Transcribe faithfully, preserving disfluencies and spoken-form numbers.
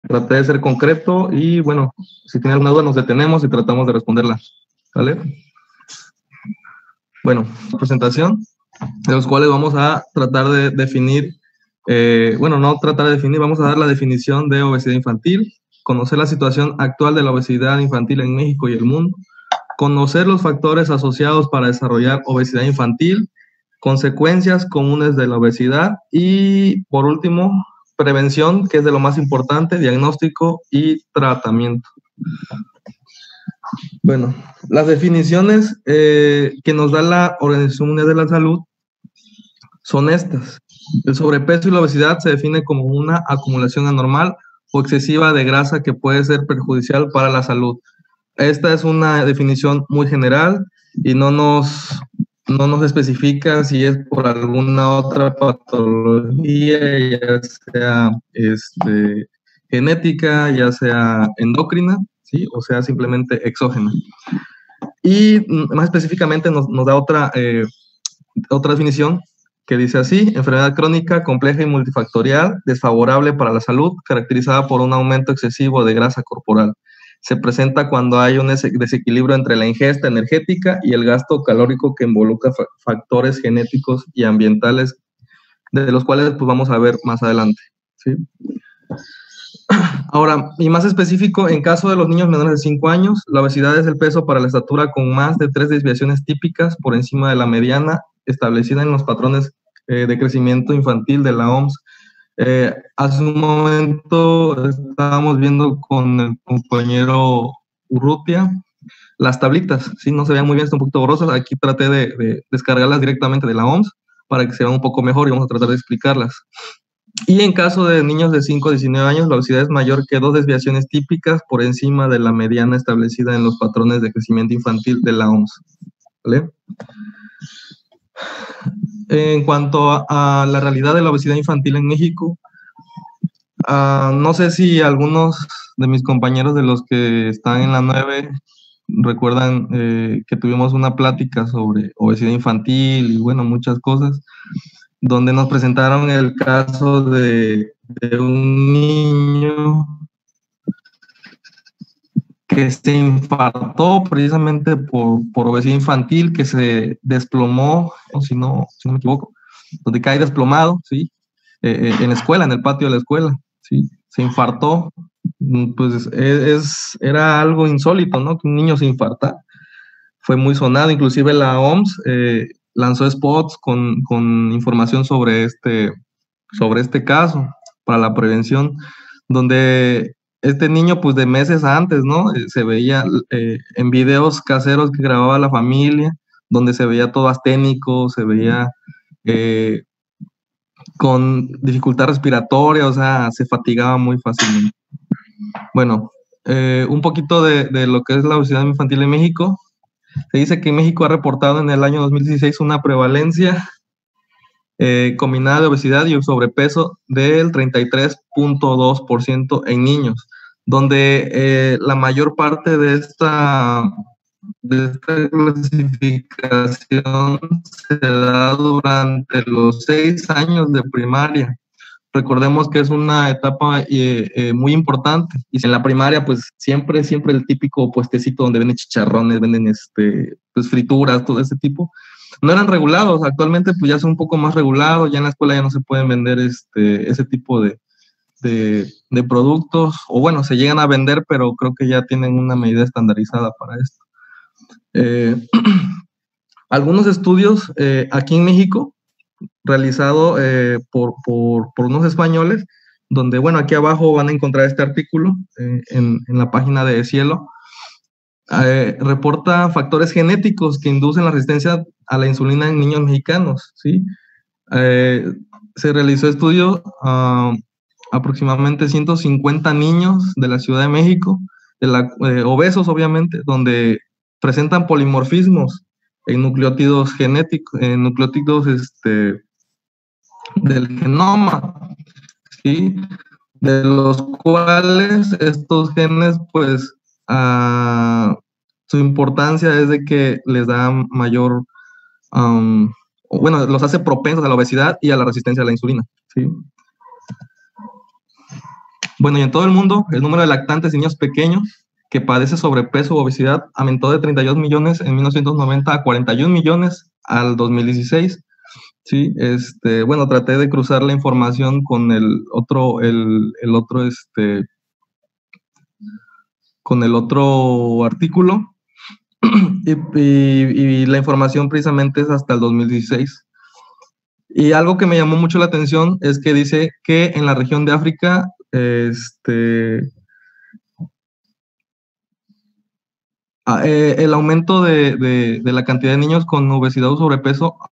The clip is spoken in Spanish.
Traté de ser concreto y, bueno, si tiene alguna duda nos detenemos y tratamos de responderla. ¿Vale? Bueno, presentación, de los cuales vamos a tratar de definir, eh, bueno, no tratar de definir, vamos a dar la definición de obesidad infantil, conocer la situación actual de la obesidad infantil en México y el mundo, conocer los factores asociados para desarrollar obesidad infantil, consecuencias comunes de la obesidad y, por último, prevención, que es de lo más importante, diagnóstico y tratamiento. Bueno, las definiciones eh, que nos da la Organización Mundial de la Salud son estas. El sobrepeso y la obesidad se define como una acumulación anormal o excesiva de grasa que puede ser perjudicial para la salud. Esta es una definición muy general y no nos, no nos especifica si es por alguna otra patología, ya sea este, genética, ya sea endocrina, ¿sí? O sea simplemente exógena. Y más específicamente nos, nos da otra, eh, otra definición que dice así: enfermedad crónica, compleja y multifactorial, desfavorable para la salud, caracterizada por un aumento excesivo de grasa corporal. Se presenta cuando hay un desequilibrio entre la ingesta energética y el gasto calórico que involucra factores genéticos y ambientales, de los cuales pues, vamos a ver más adelante, ¿sí? Ahora, y más específico, en caso de los niños menores de cinco años, la obesidad es el peso para la estatura con más de tres desviaciones típicas por encima de la mediana establecida en los patrones eh, de crecimiento infantil de la O M S. Eh, hace un momento estábamos viendo con el compañero Urrutia las tablitas, ¿sí? No se vean muy bien, están un poquito borrosas. Aquí traté de, de descargarlas directamente de la O M S para que se vean un poco mejor y vamos a tratar de explicarlas. Y en caso de niños de cinco a diecinueve años, la obesidad es mayor que dos desviaciones típicas por encima de la mediana establecida en los patrones de crecimiento infantil de la O M S. ¿Vale? En cuanto a, a la realidad de la obesidad infantil en México, uh, no sé si algunos de mis compañeros de los que están en la nueve recuerdan eh, que tuvimos una plática sobre obesidad infantil y, bueno, muchas cosas, donde nos presentaron el caso de, de un niño que se infartó precisamente por, por obesidad infantil, que se desplomó, si no, si no me equivoco, donde cae desplomado, ¿sí? Eh, en la escuela, en el patio de la escuela, ¿sí? Se infartó. Pues es, es, era algo insólito, ¿no? Que un niño se infarta. Fue muy sonado, inclusive la O M S eh, lanzó spots con, con información sobre este, sobre este caso para la prevención, donde este niño, pues de meses antes, ¿no? Eh, se veía eh, en videos caseros que grababa la familia, donde se veía todo asténico, se veía eh, con dificultad respiratoria, o sea, se fatigaba muy fácilmente. Bueno, eh, un poquito de, de lo que es la obesidad infantil en México. Se dice que México ha reportado en el año dos mil dieciséis una prevalencia eh, combinada de obesidad y sobrepeso del treinta y tres punto dos por ciento en niños, donde eh, la mayor parte de esta, de esta clasificación se da durante los seis años de primaria. Recordemos que es una etapa eh, eh, muy importante. Y en la primaria, pues siempre, siempre el típico puestecito donde venden chicharrones, venden este, pues, frituras, todo ese tipo. No eran regulados. Actualmente, pues ya son un poco más regulados. Ya en la escuela ya no se pueden vender este, ese tipo de, de, de productos. O bueno, se llegan a vender, pero creo que ya tienen una medida estandarizada para esto. Eh, algunos estudios eh, aquí en México, realizado eh, por, por, por unos españoles, donde, bueno, aquí abajo van a encontrar este artículo eh, en, en la página de Cielo. Eh, reporta factores genéticos que inducen la resistencia a la insulina en niños mexicanos, ¿sí? Eh, se realizó estudio a uh, aproximadamente ciento cincuenta niños de la Ciudad de México, de la, eh, obesos obviamente, donde presentan polimorfismos en nucleótidos genéticos, en nucleótidos este, del genoma, ¿sí? De los cuales estos genes, pues, uh, su importancia es de que les da mayor, um, bueno, los hace propensos a la obesidad y a la resistencia a la insulina, ¿sí? Bueno, y en todo el mundo, el número de lactantes y niños pequeños que padece sobrepeso u obesidad aumentó de treinta y dos millones en mil novecientos noventa a cuarenta y un millones al dos mil dieciséis. Sí, este, bueno, traté de cruzar la información con el otro, el, el otro, este, con el otro artículo y, y, y la información precisamente es hasta el dos mil dieciséis. Y algo que me llamó mucho la atención es que dice que en la región de África, este, ah, eh, el aumento de, de, de la cantidad de niños con obesidad o sobrepeso